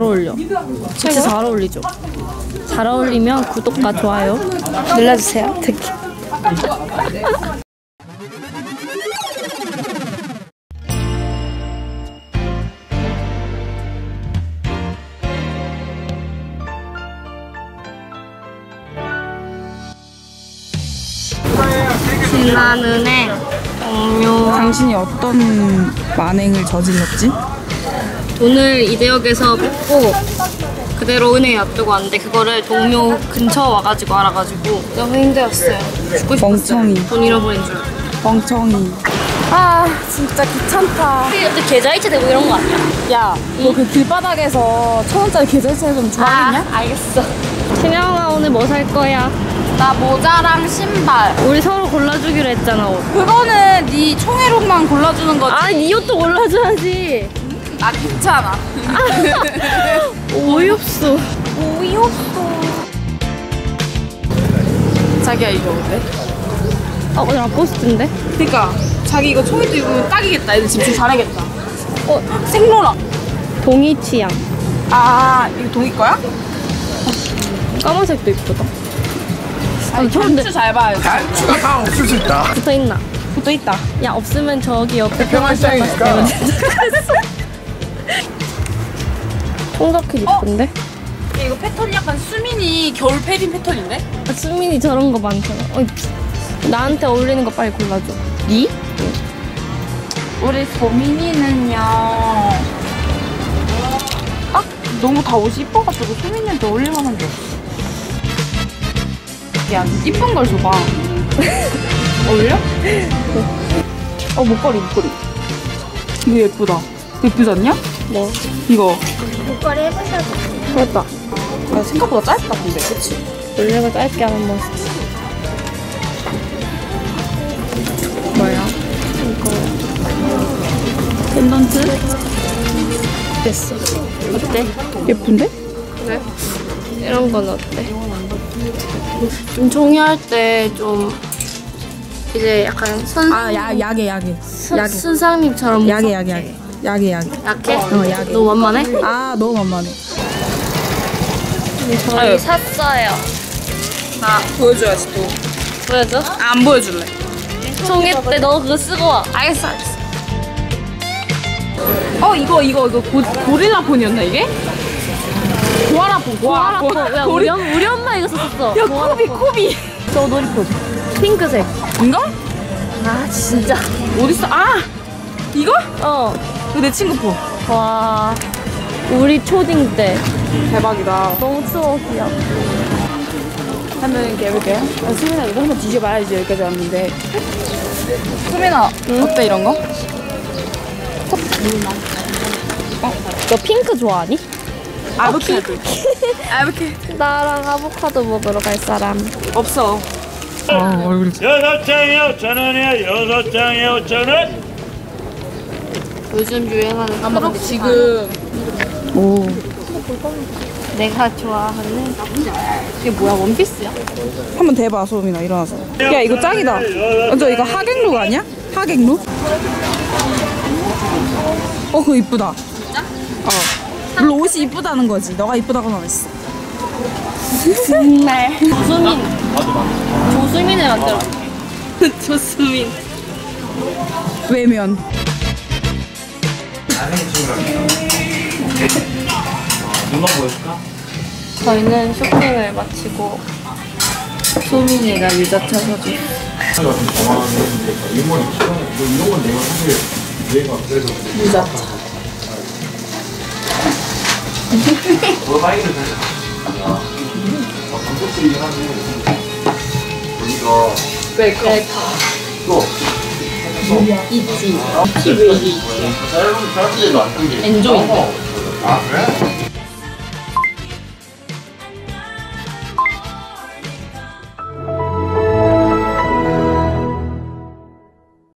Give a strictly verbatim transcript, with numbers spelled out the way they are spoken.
어울려. 진짜 잘 어울리죠? 잘 어울리면 구독과 좋아요 눌러주세요. 특히. 신나는 애 동료. 당신이 어떤 만행을 저질렀지? 돈을 이대역에서 뺏고 그대로 은행에 놔두고 왔는데 그거를 동묘 근처 와가지고 알아가지고 너무 힘들었어요. 죽고 싶었어요. 멍청이. 돈 잃어버린 줄. 멍청이. 아 진짜 귀찮다. 근데 계좌이체 되고 이런 거 아니야? 야, 너 그 길바닥에서 천 원짜리 계좌이체 해주면 좋아하겠냐? 아, 알겠어. 신영아 오늘 뭐 살 거야? 나 모자랑 신발. 우리 서로 골라주기로 했잖아. 옷. 그거는 네 총애로만 골라주는 거지. 아, 네 옷도 골라줘야지. 나 괜찮아. 어이없어. 어이없어. 자기야 이거 어때? 어, 오늘 라코스트인데? 그니까 자기 이거 총이도 입으면 딱이겠다. 애들 집중 잘하겠다. 어? 생로라. 동이 취향. 아 이거 동이 거야? 까만색도 이쁘다. 아니 단추 잘 봐요. 단추가 다 없을 수 있다. 붙어있나? 붙어 있다. 야, 없으면 저기 옆에 평화시장이니까. 총각해 이쁜데? 야, 이거 패턴이 약간 수민이 겨울 패딩 패턴인데? 아, 수민이 저런 거 많잖아. 어이, 나한테 어울리는 거 빨리 골라줘. 니? 응. 우리 소민이는요. 아 너무 다 옷이 이뻐가지고 소민이한테 어울릴만한 게 없어. 야 이쁜 걸 줘봐. 어울려? 어 목걸이 목걸이. 이거 예쁘다. 예쁘지 않냐? 뭐? 이거. 목걸이 해보셔도 해봐. 아, 생각보다 짧다 근데 그치? 원래가 짧게 하는 모습. 뭐야? 이거 펜던트? 됐어. 어때? 예쁜데? 그래? 이런 건 어때? 좀 종이할 때 좀 이제 약간 선 아 야, 야게 야게 스, 야게 스상님처럼 야게 야게 야게 야게 야게 약해? 어 야게. 너무 완만해? 아 너무 만만해. 저희 아유. 샀어요. 나 보여줘야지 또. 보여줘? 안 보여줄래. 총회 때 너 그거 쓰고 와. 알겠어, 알겠어. 어 이거 이거 이거 고, 고릴라 폰이었나 이게? 고아라폰 고아라포. 고아라폰. 야, 우리, 엄, 우리 엄마 이거 썼었어. 야 고아라포. 코비 코비. 저 놀이폰. 핑크색. 이거? 아, 진짜. 어딨어? 아 이거? 어. 이거 내 친구 폰. 와. 우리 초딩 때. 대박이다. 너무 추억이야. 한번 이렇게 해볼게요. 아, 수민아 이거 한번 뒤져봐야지 여기까지 왔는데. 수민아 응? 어때 이런 거? 어? 너 핑크 좋아하니? 아보카도. 아보카도. 나랑 아보카도 먹으러 갈 사람. 없어. 아 얼굴이. 여섯 장에 오천 원이야. 여섯 장에 오천 원. 요즘 유행하는 한번 지금. 오. 내가 좋아하는 이게 뭐야? 원피스야? 한번 대봐 소민아 일어나서. 야 이거 짱이다. 먼저 이거 하객룩 아니야? 하객룩? 어 그거 이쁘다. 진짜? 어. 물론 옷이 이쁘다는 거지. 너가 이쁘다고는 안 했어. 정말. 조수민. 조수민을 만들어. 조수민. 외면. 눈만 보여줄까? 저희는 쇼핑을 마치고 소민이가 유자차 사줘. 유자차. 웰카. 있지. 티 왜 있지? 엔조이인데. 아 그래?